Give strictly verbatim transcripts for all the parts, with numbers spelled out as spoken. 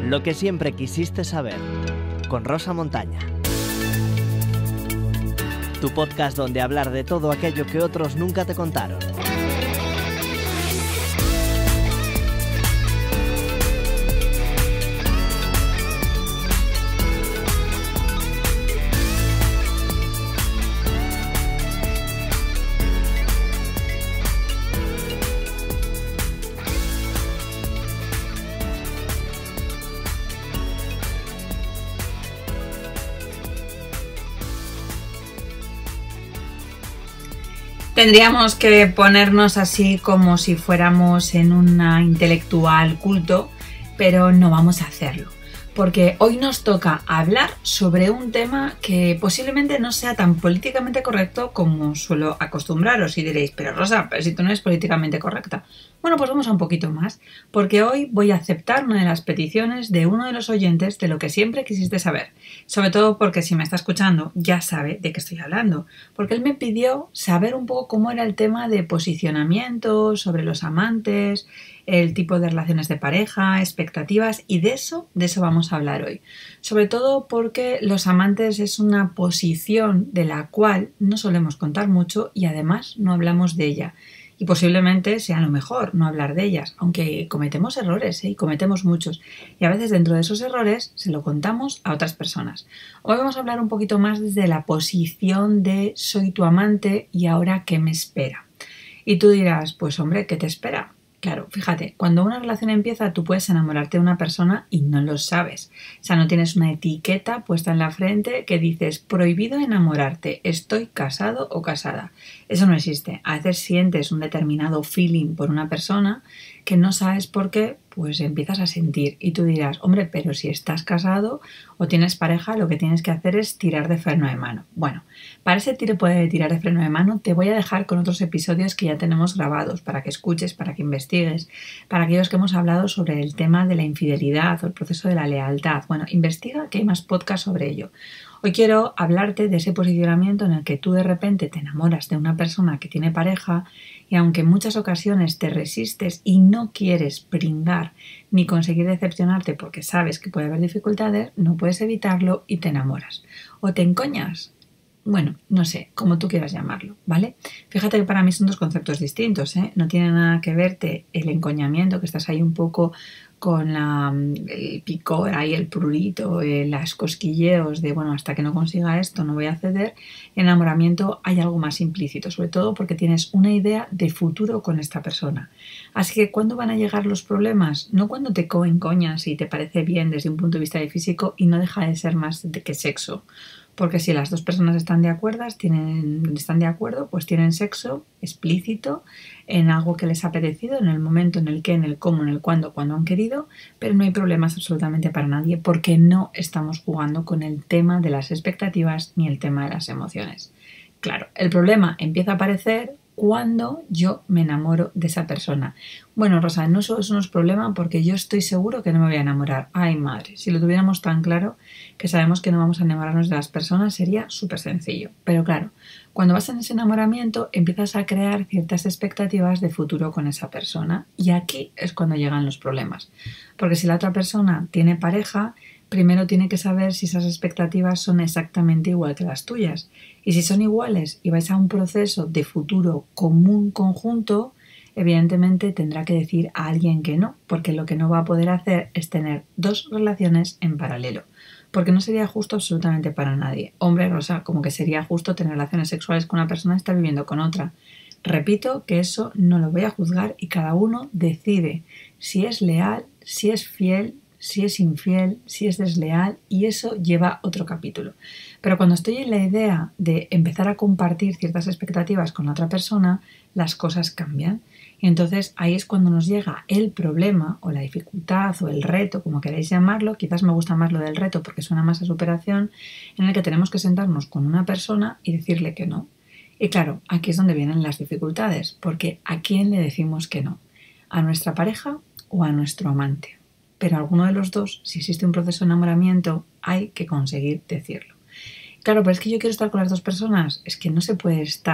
Lo que siempre quisiste saber, con Rosa Montaña. Tu podcast donde hablar de todo aquello que otros nunca te contaron. Tendríamos que ponernos así como si fuéramos en una intelectual culto, pero no vamos a hacerlo, porque hoy nos toca hablar sobre un tema que posiblemente no sea tan políticamente correcto como suelo acostumbraros, y diréis, pero Rosa, pero si tú no eres políticamente correcta. Bueno, pues vamos a un poquito más, porque hoy voy a aceptar una de las peticiones de uno de los oyentes de lo que siempre quisiste saber, sobre todo porque si me está escuchando ya sabe de qué estoy hablando, porque él me pidió saber un poco cómo era el tema de posicionamiento sobre los amantes, el tipo de relaciones de pareja, expectativas, y de eso, de eso vamos a hablar hoy. Sobre todo porque los amantes es una posición de la cual no solemos contar mucho y además no hablamos de ella. Y posiblemente sea lo mejor no hablar de ellas, aunque cometemos errores, ¿eh? Y cometemos muchos. Y a veces dentro de esos errores se lo contamos a otras personas. Hoy vamos a hablar un poquito más desde la posición de soy tu amante y ahora ¿qué me espera? Y tú dirás, pues hombre, ¿qué te espera? Claro, fíjate, cuando una relación empieza tú puedes enamorarte de una persona y no lo sabes. O sea, no tienes una etiqueta puesta en la frente que dices prohibido enamorarte, estoy casado o casada. Eso no existe. A veces sientes un determinado feeling por una persona que no sabes por qué, pues empiezas a sentir. Y tú dirás, hombre, pero si estás casado o tienes pareja, lo que tienes que hacer es tirar de freno de mano. Bueno, para ese tiro de tirar de freno de mano te voy a dejar con otros episodios que ya tenemos grabados para que escuches, para que investigues, para aquellos que hemos hablado sobre el tema de la infidelidad o el proceso de la lealtad. Bueno, investiga que hay más podcasts sobre ello. Hoy quiero hablarte de ese posicionamiento en el que tú de repente te enamoras de una persona que tiene pareja y aunque en muchas ocasiones te resistes y no quieres pringar ni conseguir decepcionarte porque sabes que puede haber dificultades, no puedes evitarlo y te enamoras. O te encoñas. Bueno, no sé, como tú quieras llamarlo, ¿vale? Fíjate que para mí son dos conceptos distintos, ¿eh? No tiene nada que verte el encoñamiento, que estás ahí un poco con la, el picor, ahí el prurito, eh, las cosquilleos de, bueno, hasta que no consiga esto no voy a ceder. En enamoramiento hay algo más implícito, sobre todo porque tienes una idea de futuro con esta persona. Así que, ¿cuándo van a llegar los problemas? No cuando te encoñas y te parece bien desde un punto de vista de físico y no deja de ser más de que sexo. Porque si las dos personas están de acuerdo, tienen, están de acuerdo, pues tienen sexo explícito en algo que les ha apetecido, en el momento, en el qué, en el cómo, en el cuándo, cuando han querido, pero no hay problemas absolutamente para nadie porque no estamos jugando con el tema de las expectativas ni el tema de las emociones. Claro, el problema empieza a aparecer cuando yo me enamoro de esa persona. Bueno, Rosa, no eso, eso no es problema porque yo estoy seguro que no me voy a enamorar. Ay, madre, si lo tuviéramos tan claro que sabemos que no vamos a enamorarnos de las personas sería súper sencillo. Pero claro, cuando vas en ese enamoramiento empiezas a crear ciertas expectativas de futuro con esa persona y aquí es cuando llegan los problemas. Porque si la otra persona tiene pareja, primero tiene que saber si esas expectativas son exactamente igual que las tuyas. Y si son iguales y vais a un proceso de futuro común conjunto, evidentemente tendrá que decir a alguien que no, porque lo que no va a poder hacer es tener dos relaciones en paralelo. Porque no sería justo absolutamente para nadie. Hombre, Rosa, como que sería justo tener relaciones sexuales con una persona y estar viviendo con otra. Repito que eso no lo voy a juzgar y cada uno decide si es leal, si es fiel, si es infiel, si es desleal, y eso lleva otro capítulo. Pero cuando estoy en la idea de empezar a compartir ciertas expectativas con la otra persona, las cosas cambian. Y entonces ahí es cuando nos llega el problema o la dificultad o el reto, como queráis llamarlo, quizás me gusta más lo del reto porque suena más a superación, en el que tenemos que sentarnos con una persona y decirle que no. Y claro, aquí es donde vienen las dificultades, porque ¿a quién le decimos que no? ¿A nuestra pareja o a nuestro amante? Pero a alguno de los dos, si existe un proceso de enamoramiento, hay que conseguir decirlo. Claro, pero es que yo quiero estar con las dos personas. Es que no se puede estar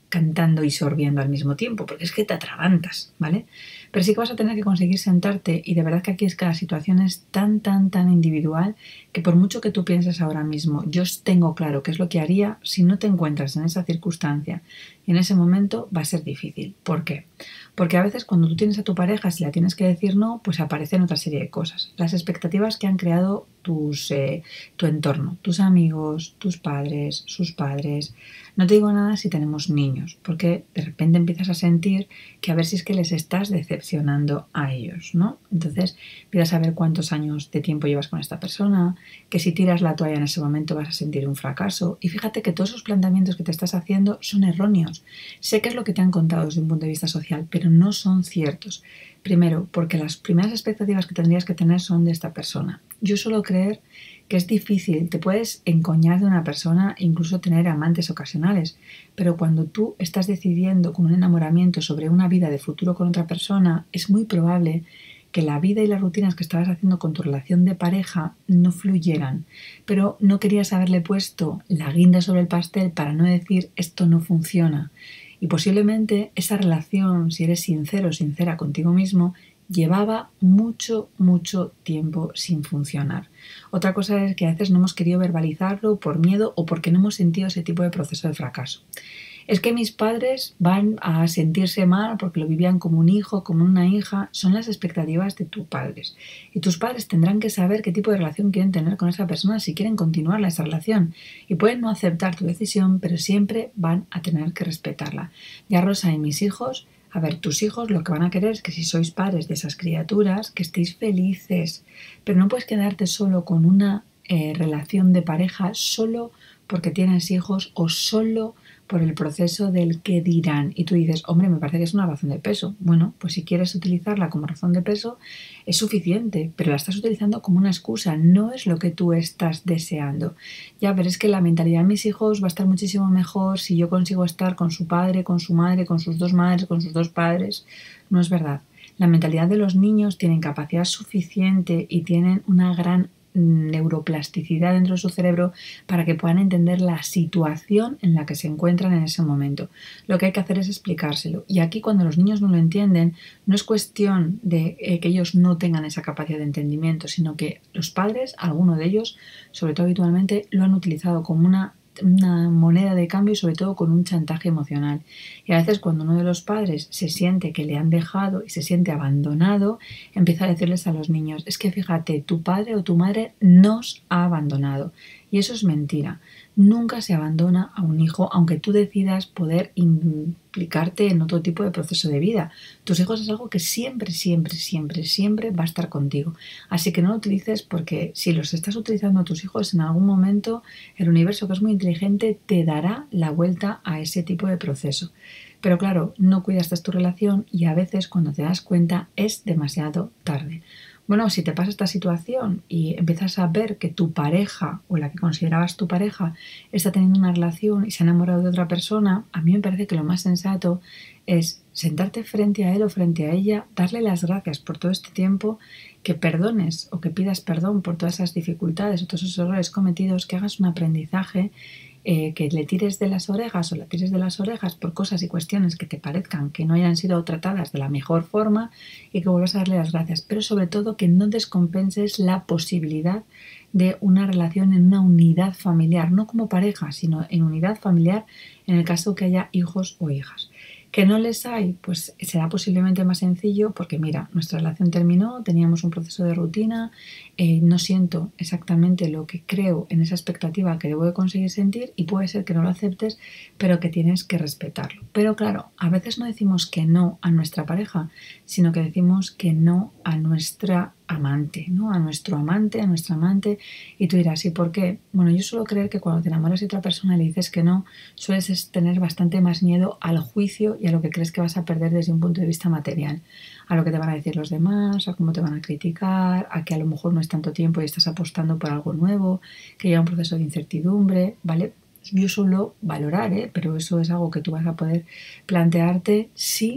cantando y sorbiendo al mismo tiempo, porque es que te atragantas, ¿vale? Pero sí que vas a tener que conseguir sentarte, y de verdad que aquí es que la situación es tan, tan, tan individual que por mucho que tú pienses ahora mismo, yo tengo claro qué es lo que haría, si no te encuentras en esa circunstancia y en ese momento va a ser difícil. ¿Por qué? Porque a veces cuando tú tienes a tu pareja, si la tienes que decir no, pues aparecen otra serie de cosas. Las expectativas que han creado tus, eh, tu entorno, tus amigos, tus padres, sus padres. No te digo nada si tenemos niños, porque de repente empiezas a sentir que a ver si es que les estás decepcionando a ellos, ¿no? Entonces empiezas a ver cuántos años de tiempo llevas con esta persona, que si tiras la toalla en ese momento vas a sentir un fracaso. Y fíjate que todos esos planteamientos que te estás haciendo son erróneos. Sé que es lo que te han contado desde un punto de vista social, pero no son ciertos. Primero, porque las primeras expectativas que tendrías que tener son de esta persona. Yo suelo creer que es difícil, te puedes encoñar de una persona, incluso tener amantes ocasionales, pero cuando tú estás decidiendo con un enamoramiento sobre una vida de futuro con otra persona, es muy probable que la vida y las rutinas que estabas haciendo con tu relación de pareja no fluyeran, pero no querías haberle puesto la guinda sobre el pastel para no decir esto no funciona. Y posiblemente esa relación, si eres sincero o sincera contigo mismo, llevaba mucho, mucho tiempo sin funcionar. Otra cosa es que a veces no hemos querido verbalizarlo por miedo o porque no hemos sentido ese tipo de proceso de fracaso. Es que mis padres van a sentirse mal porque lo vivían como un hijo, como una hija. Son las expectativas de tus padres. Y tus padres tendrán que saber qué tipo de relación quieren tener con esa persona si quieren continuar esa relación. Y pueden no aceptar tu decisión, pero siempre van a tener que respetarla. Ya Rosa y mis hijos, a ver, tus hijos lo que van a querer es que si sois padres de esas criaturas, que estéis felices. Pero no puedes quedarte solo con una eh, relación de pareja solo porque tienes hijos o solo por el proceso del qué dirán. Y tú dices, hombre, me parece que es una razón de peso. Bueno, pues si quieres utilizarla como razón de peso es suficiente, pero la estás utilizando como una excusa, no es lo que tú estás deseando. Ya, pero es que la mentalidad de mis hijos va a estar muchísimo mejor si yo consigo estar con su padre, con su madre, con sus dos madres, con sus dos padres. No es verdad. La mentalidad de los niños tienen capacidad suficiente y tienen una gran neuroplasticidad dentro de su cerebro para que puedan entender la situación en la que se encuentran en ese momento. Lo que hay que hacer es explicárselo. Y aquí cuando los niños no lo entienden, no es cuestión de eh, que ellos no tengan esa capacidad de entendimiento, sino que los padres, alguno de ellos, sobre todo habitualmente, lo han utilizado como una una moneda de cambio y sobre todo con un chantaje emocional. Y a veces cuando uno de los padres se siente que le han dejado y se siente abandonado, empieza a decirles a los niños, es que fíjate, tu padre o tu madre nos ha abandonado. Y eso es mentira. Nunca se abandona a un hijo, aunque tú decidas poder implicarte en otro tipo de proceso de vida. Tus hijos es algo que siempre, siempre, siempre, siempre va a estar contigo. Así que no lo utilices porque si los estás utilizando a tus hijos, en algún momento el universo, que es muy inteligente, te dará la vuelta a ese tipo de proceso. Pero claro, no cuidas de tu relación y a veces cuando te das cuenta es demasiado tarde. Bueno, si te pasa esta situación y empiezas a ver que tu pareja o la que considerabas tu pareja está teniendo una relación y se ha enamorado de otra persona, a mí me parece que lo más sensato es sentarte frente a él o frente a ella, darle las gracias por todo este tiempo, que perdones o que pidas perdón por todas esas dificultades o todos esos errores cometidos, que hagas un aprendizaje, eh, que le tires de las orejas o la tires de las orejas por cosas y cuestiones que te parezcan que no hayan sido tratadas de la mejor forma y que vuelvas a darle las gracias, pero sobre todo que no descompenses la posibilidad de una relación en una unidad familiar, no como pareja, sino en unidad familiar en el caso que haya hijos o hijas. ¿Que no les hay? Pues será posiblemente más sencillo porque mira, nuestra relación terminó, teníamos un proceso de rutina, eh, no siento exactamente lo que creo en esa expectativa que debo de conseguir sentir y puede ser que no lo aceptes, pero que tienes que respetarlo. Pero claro, a veces no decimos que no a nuestra pareja, sino que decimos que no a nuestra amante, ¿no? A nuestro amante, a nuestra amante, y tú dirás, ¿y por qué? Bueno, yo suelo creer que cuando te enamoras de otra persona y le dices que no, sueles tener bastante más miedo al juicio y a lo que crees que vas a perder desde un punto de vista material, a lo que te van a decir los demás, a cómo te van a criticar, a que a lo mejor no es tanto tiempo y estás apostando por algo nuevo, que lleva un proceso de incertidumbre, ¿vale? Yo suelo valorar, ¿eh? Pero eso es algo que tú vas a poder plantearte si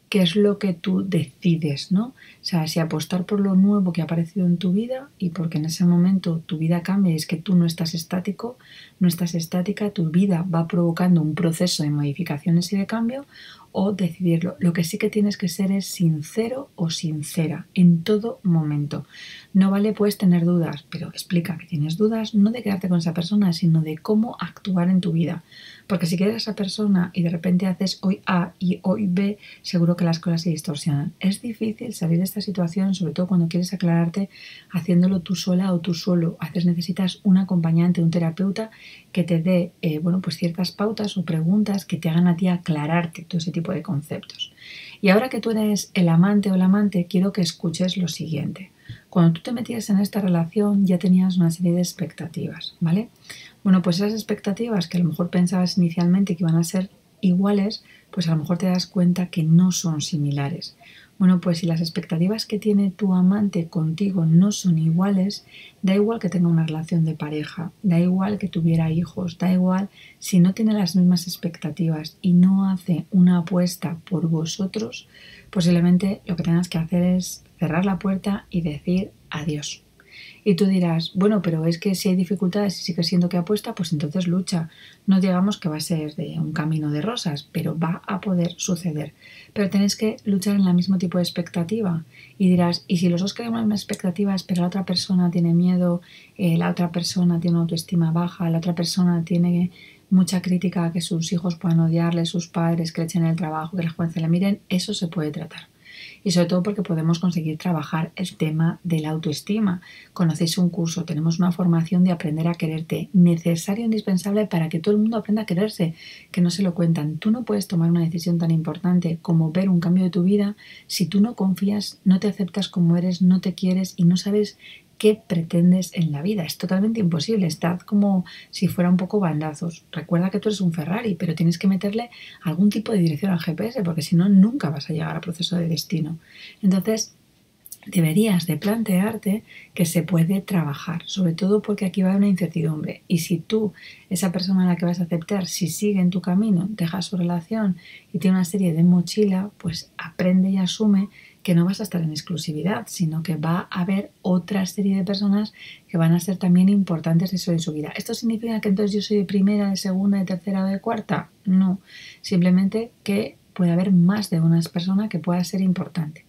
qué es lo que tú decides, ¿no? O sea, si apostar por lo nuevo que ha aparecido en tu vida y porque en ese momento tu vida cambia y es que tú no estás estático, no estás estática, tu vida va provocando un proceso de modificaciones y de cambio, o decidirlo. Lo que sí que tienes que ser es sincero o sincera en todo momento. No vale pues tener dudas, pero explica que tienes dudas no de quedarte con esa persona, sino de cómo actuar en tu vida. Porque si quieres a esa persona y de repente haces hoy A y hoy B, seguro que las cosas se distorsionan. Es difícil salir de esta situación, sobre todo cuando quieres aclararte haciéndolo tú sola o tú solo. A veces necesitas un acompañante, un terapeuta que te dé eh, bueno, pues ciertas pautas o preguntas que te hagan a ti aclararte todo ese tipo de conceptos. Y ahora que tú eres el amante o la amante, quiero que escuches lo siguiente. Cuando tú te metías en esta relación ya tenías una serie de expectativas, ¿vale? Bueno, pues esas expectativas que a lo mejor pensabas inicialmente que iban a ser iguales, pues a lo mejor te das cuenta que no son similares. Bueno, pues si las expectativas que tiene tu amante contigo no son iguales, da igual que tenga una relación de pareja, da igual que tuviera hijos, da igual si no tiene las mismas expectativas y no hace una apuesta por vosotros, posiblemente lo que tengas que hacer es cerrar la puerta y decir adiós. Y tú dirás, bueno, pero es que si hay dificultades y sigue siendo que apuesta, pues entonces lucha. No digamos que va a ser de un camino de rosas, pero va a poder suceder. Pero tenéis que luchar en el mismo tipo de expectativa. Y dirás, ¿y si los dos queremos las mismas expectativas, pero la otra persona tiene miedo, eh, la otra persona tiene una autoestima baja, la otra persona tiene mucha crítica a que sus hijos puedan odiarle, sus padres, que le echen el trabajo, que las jueces le miren? Eso se puede tratar. Y sobre todo porque podemos conseguir trabajar el tema de la autoestima. Conocéis un curso, tenemos una formación de aprender a quererte, necesario e indispensable para que todo el mundo aprenda a quererse, que no se lo cuentan. Tú no puedes tomar una decisión tan importante como ver un cambio de tu vida si tú no confías, no te aceptas como eres, no te quieres y no sabes qué pretendes en la vida. Es totalmente imposible. Estad como si fuera un poco bandazos. Recuerda que tú eres un Ferrari, pero tienes que meterle algún tipo de dirección al G P S, porque si no, nunca vas a llegar al proceso de destino. Entonces, deberías de plantearte que se puede trabajar, sobre todo porque aquí va a haber una incertidumbre. Y si tú, esa persona a la que vas a aceptar, si sigue en tu camino, deja su relación y tiene una serie de mochila, pues aprende y asume que no vas a estar en exclusividad, sino que va a haber otra serie de personas que van a ser también importantes eso en su vida. ¿Esto significa que entonces yo soy de primera, de segunda, de tercera o de cuarta? No, simplemente que puede haber más de una persona que pueda ser importante.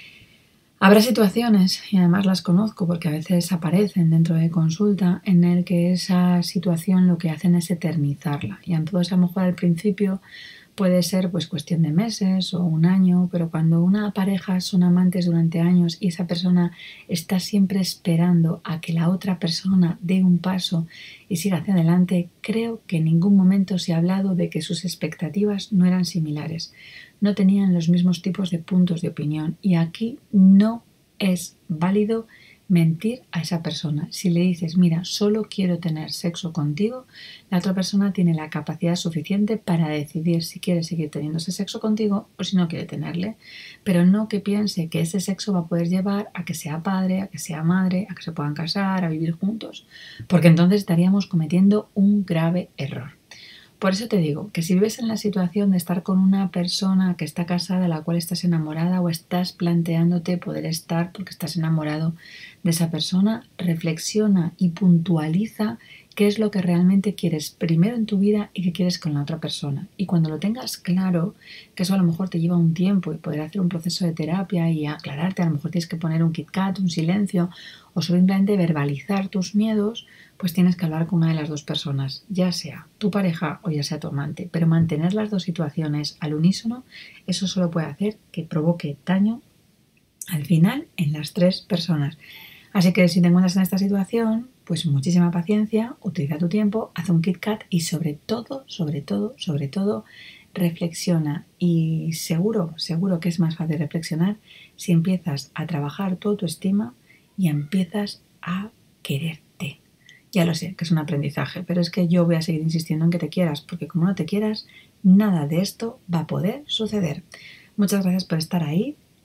Habrá situaciones, y además las conozco porque a veces aparecen dentro de consulta, en el que esa situación lo que hacen es eternizarla. Y entonces a lo mejor al principio puede ser pues cuestión de meses o un año, pero cuando una pareja son amantes durante años y esa persona está siempre esperando a que la otra persona dé un paso y siga hacia adelante, creo que en ningún momento se ha hablado de que sus expectativas no eran similares. No tenían los mismos tipos de puntos de opinión y aquí no es válido mentir a esa persona. Si le dices, mira, solo quiero tener sexo contigo, la otra persona tiene la capacidad suficiente para decidir si quiere seguir teniendo ese sexo contigo o si no quiere tenerle, pero no que piense que ese sexo va a poder llevar a que sea padre, a que sea madre, a que se puedan casar, a vivir juntos, porque entonces estaríamos cometiendo un grave error. Por eso te digo que si vives en la situación de estar con una persona que está casada, de la cual estás enamorada o estás planteándote poder estar porque estás enamorado de esa persona, reflexiona y puntualiza qué es lo que realmente quieres primero en tu vida y qué quieres con la otra persona. Y cuando lo tengas claro, que eso a lo mejor te lleva un tiempo y poder hacer un proceso de terapia y aclararte, a lo mejor tienes que poner un KitKat, un silencio o simplemente verbalizar tus miedos, pues tienes que hablar con una de las dos personas, ya sea tu pareja o ya sea tu amante. Pero mantener las dos situaciones al unísono, eso solo puede hacer que provoque daño al final en las tres personas. Así que si te encuentras en esta situación, pues muchísima paciencia, utiliza tu tiempo, haz un KitKat y sobre todo, sobre todo, sobre todo, reflexiona. Y seguro, seguro que es más fácil reflexionar si empiezas a trabajar tu autoestima y empiezas a quererte. Ya lo sé, que es un aprendizaje, pero es que yo voy a seguir insistiendo en que te quieras, porque como no te quieras, nada de esto va a poder suceder. Muchas gracias por estar ahí.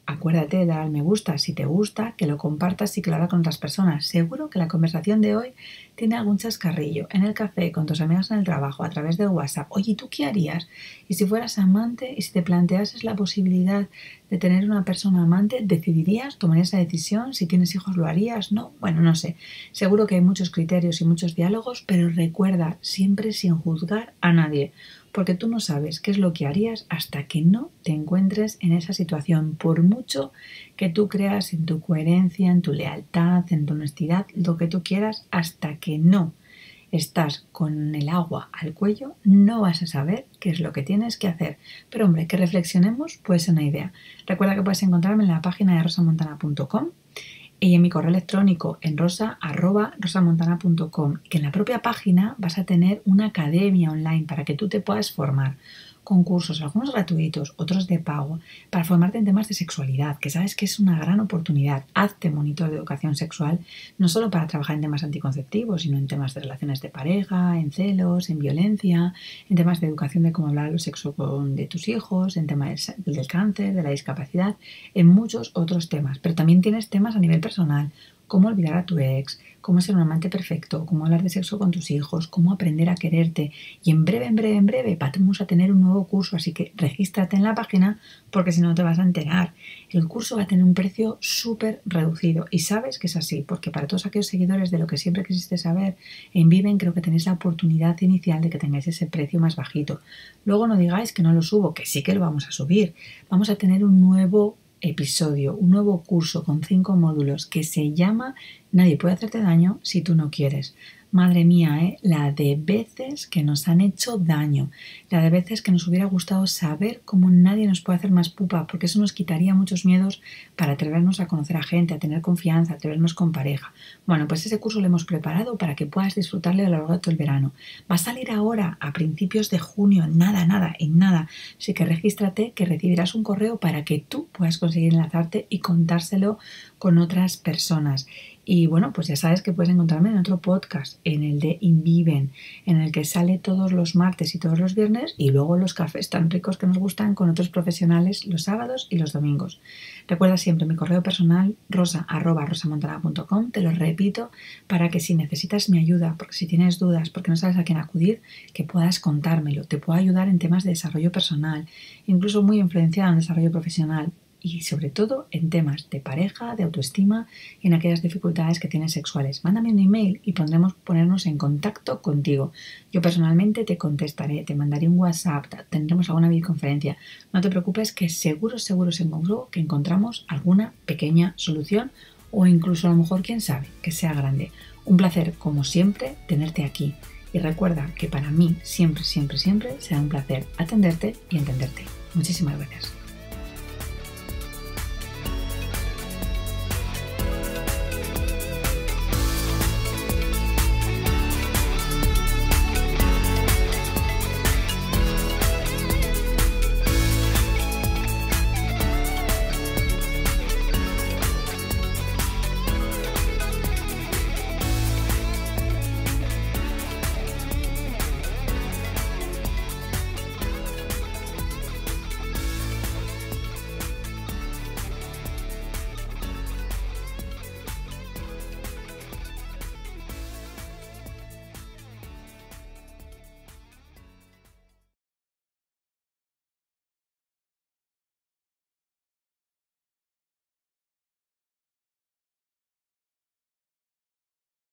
acuérdate de dar al me gusta si te gusta, que lo compartas y que lo hagas con otras personas. Seguro que la conversación de hoy tiene algún chascarrillo en el café, con tus amigas en el trabajo, a través de WhatsApp. Oye, ¿tú qué harías? Y si fueras amante y si te planteases la posibilidad de tener una persona amante, ¿decidirías? ¿Tomarías esa decisión? Si tienes hijos, ¿lo harías? No, bueno, no sé. Seguro que hay muchos criterios y muchos diálogos, pero recuerda, siempre sin juzgar a nadie, porque tú no sabes qué es lo que harías hasta que no te encuentres en esa situación, por mucho que tú creas en tu coherencia, en tu lealtad, en tu honestidad, lo que tú quieras, hasta que no estás con el agua al cuello, no vas a saber qué es lo que tienes que hacer. Pero hombre, que reflexionemos puede ser una idea. Recuerda que puedes encontrarme en la página de rosa montana punto com y en mi correo electrónico en rosa arroba rosamontana punto com, que en la propia página vas a tener una academia online para que tú te puedas formar con cursos, algunos gratuitos, otros de pago, para formarte en temas de sexualidad, que sabes que es una gran oportunidad. Hazte monitor de educación sexual, no solo para trabajar en temas anticonceptivos, sino en temas de relaciones de pareja, en celos, en violencia, en temas de educación de cómo hablar del sexo con, de tus hijos, en temas del, del cáncer, de la discapacidad, en muchos otros temas. Pero también tienes temas a nivel personal, cómo olvidar a tu ex, cómo ser un amante perfecto, cómo hablar de sexo con tus hijos, cómo aprender a quererte. Y en breve, en breve, en breve vamos a tener un nuevo curso, así que regístrate en la página porque si no te vas a enterar. El curso va a tener un precio súper reducido y sabes que es así, porque para todos aquellos seguidores de lo que siempre quisiste saber, en Viven creo que tenéis la oportunidad inicial de que tengáis ese precio más bajito. Luego no digáis que no lo subo, que sí que lo vamos a subir. Vamos a tener un nuevo episodio, un nuevo curso con cinco módulos que se llama Nadie puede hacerte daño si tú no quieres. Madre mía, ¿eh? La de veces que nos han hecho daño, la de veces que nos hubiera gustado saber cómo nadie nos puede hacer más pupa, porque eso nos quitaría muchos miedos para atrevernos a conocer a gente, a tener confianza, a atrevernos con pareja. Bueno, pues ese curso lo hemos preparado para que puedas disfrutarle a lo largo de todo el verano. Va a salir ahora, a principios de junio, nada, nada, en nada. Así que regístrate, que recibirás un correo para que tú puedas conseguir enlazarte y contárselo con otras personas. Y bueno, pues ya sabes que puedes encontrarme en otro podcast, en el de Inviven, en el que sale todos los martes y todos los viernes y luego los cafés tan ricos que nos gustan con otros profesionales los sábados y los domingos. Recuerda siempre mi correo personal rosa arroba rosamontana punto com, te lo repito para que si necesitas mi ayuda, porque si tienes dudas, porque no sabes a quién acudir, que puedas contármelo. Te puedo ayudar en temas de desarrollo personal, incluso muy influenciada en desarrollo profesional. Y sobre todo en temas de pareja, de autoestima y en aquellas dificultades que tienes sexuales. Mándame un email y pondremos ponernos en contacto contigo. Yo personalmente te contestaré, te mandaré un WhatsApp, tendremos alguna videoconferencia. No te preocupes que seguro, seguro, seguro que encontramos alguna pequeña solución o incluso a lo mejor, quién sabe, que sea grande. Un placer, como siempre, tenerte aquí. Y recuerda que para mí siempre, siempre, siempre será un placer atenderte y entenderte. Muchísimas gracias.